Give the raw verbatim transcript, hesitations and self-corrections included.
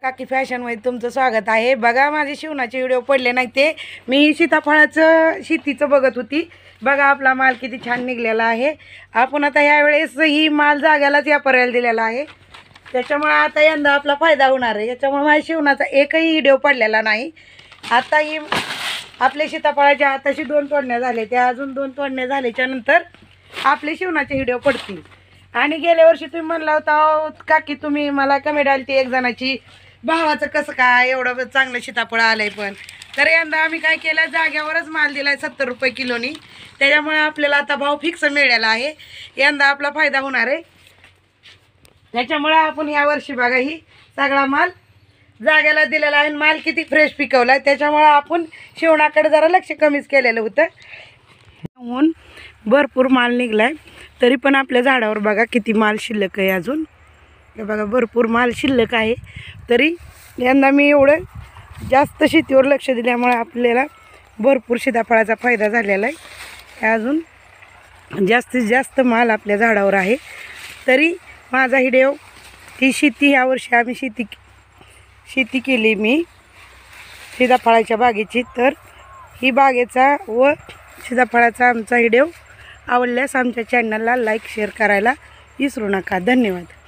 काकी फॅशनमध्ये तुमचं स्वागत आहे। बघा माझे शिवणाचे व्हिडिओ पडले नाही ते मी सीताफळाचं शेतीचं बघत होती। बघा आपला माल किती छान निघलेला आहे। आपण आता यावेळेस ही माल जाग्यालाच व्यापारायला दिलेला आहे, त्याच्यामुळे आता यंदा आपला फायदा होणार आहे। याच्यामुळे माझ्या शिवणाचा एकही व्हिडिओ पडलेला नाही। आता ही आपले सीताफळाच्या आताशी दोन तोडण्या झाले, त्या अजून दोन तोडण्या झाल्याच्या नंतर आपले शिवणाचे व्हिडिओ पडतील। आणि गेल्या वर्षी तुम्ही म्हणला होता काकी तुम्ही मला कमेंट आली एक जणाची, भावाचं कसं काय एवढं चांगलं सीताफळ आलंय, पण तर यंदा आम्ही काय केलं जाग्यावरच माल दिलाय सत्तर रुपये किलोनी। त्याच्यामुळे आपल्याला आता भाव फिक्स मिळाला आहे, यंदा आपला फायदा होणार आहे। त्याच्यामुळे आपण या वर्षी बघा ही सगळा माल जाग्याला दिलेला आहे। माल किती फ्रेश पिकवलाय, त्याच्यामुळे आपण शिवणाकडे जरा लक्ष कमीच केलेलं होतं। ऊन भरपूर माल निघलाय, तरी पण आपल्या झाडावर बघा किती माल शिल्लक आहे अजून। हे बघा भरपूर माल शिल्लक आहे, तरी यंदा मी एवढं जास्त शेतीवर लक्ष दिल्यामुळे आपल्याला भरपूर सीताफळाचा फायदा झालेला आहे। अजून जास्तीत जास्त माल आपल्या झाडावर आहे। तरी माझा व्हिडिओ ही शेती ह्या वर्षी आम्ही शेती शेती केली मी सीताफळाच्या बागेची, तर ही बागेचा व सीताफळाचा आमचा व्हिडिओ आवडल्यास आमच्या चॅनलला लाईक शेअर करायला विसरू नका। धन्यवाद।